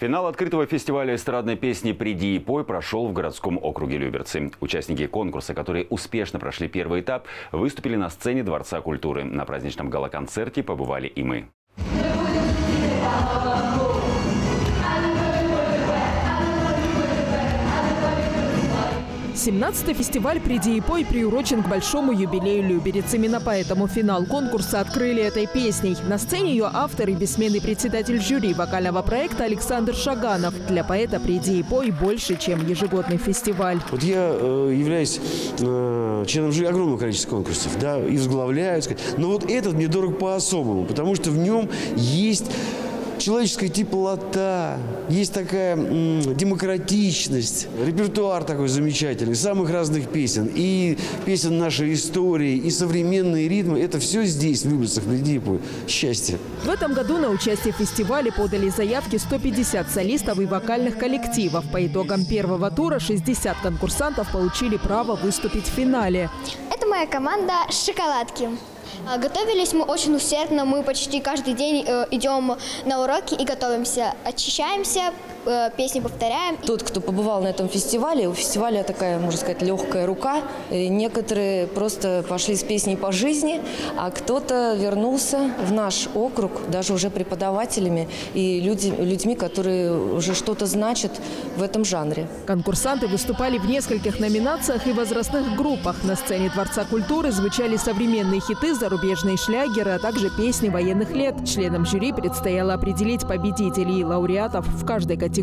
Финал открытого фестиваля эстрадной песни «Приди и пой» прошел в городском округе Люберцы. Участники конкурса, которые успешно прошли первый этап, выступили на сцене Дворца культуры. На праздничном гала-концерте побывали и мы. 17-й фестиваль «Приди и пой» приурочен к большому юбилею Люберец. Именно поэтому финал конкурса открыли этой песней. На сцене ее автор и бессменный председатель жюри вокального проекта Александр Шаганов. Для поэта «Приди и пой» больше, чем ежегодный фестиваль. Вот я являюсь членом жюри огромного количества конкурсов, да, и возглавляю, но вот этот мне дорог по-особому, потому что в нем есть человеческая теплота, есть такая демократичность, репертуар такой замечательный, самых разных песен, и песен нашей истории, и современные ритмы. Это все здесь, в Люберцах, «Приди и пой». Счастье. В этом году на участие в фестивале подали заявки 150 солистов и вокальных коллективов. По итогам первого тура 60 конкурсантов получили право выступить в финале. Это моя команда «Шоколадки». Готовились мы очень усердно, мы почти каждый день идем на уроки и готовимся, очищаемся, песни повторяем. Тот, кто побывал на этом фестивале, у фестиваля такая, можно сказать, легкая рука. И некоторые просто пошли с песней по жизни, а кто-то вернулся в наш округ, даже уже преподавателями и людьми, которые уже что-то значат в этом жанре. Конкурсанты выступали в нескольких номинациях и возрастных группах. На сцене Дворца культуры звучали современные хиты, зарубежные шлягеры, а также песни военных лет. Членам жюри предстояло определить победителей и лауреатов в каждой категории.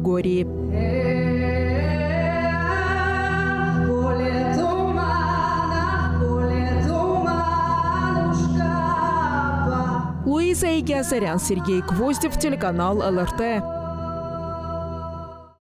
Луиза Игиасарян, Сергей Гвоздев, телеканал ЛРТ.